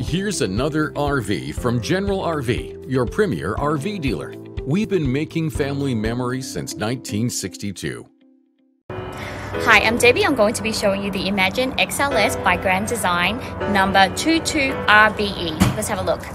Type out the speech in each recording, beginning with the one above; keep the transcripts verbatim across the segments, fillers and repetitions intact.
Here's another R V from General R V, your premier R V dealer. We've been making family memories since nineteen sixty-two. Hi, I'm Debbie. I'm going to be showing you the Imagine X L S by Grand Design number twenty-two R B E. Let's have a look.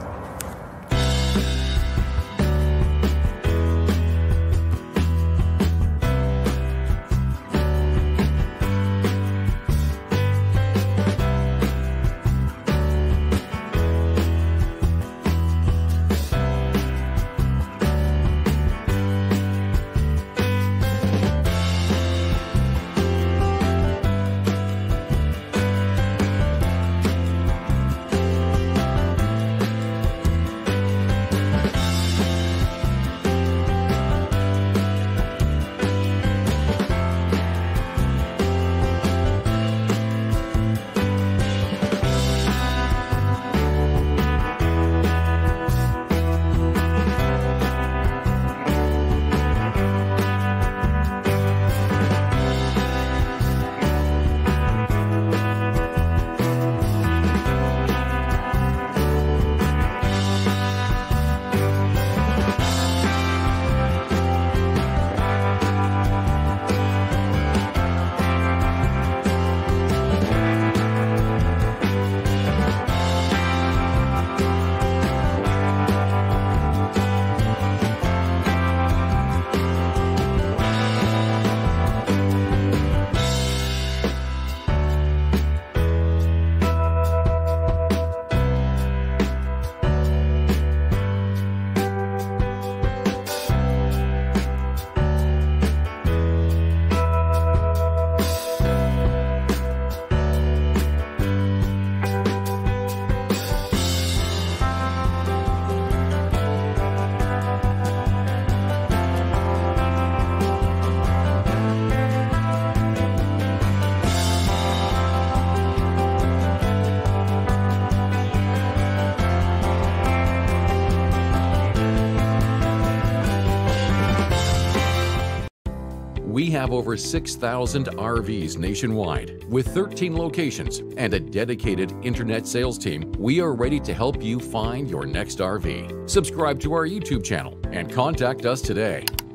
We have over six thousand R Vs nationwide with thirteen locations and a dedicated internet sales team. We are ready to help you find your next R V. Subscribe to our YouTube channel and contact us today.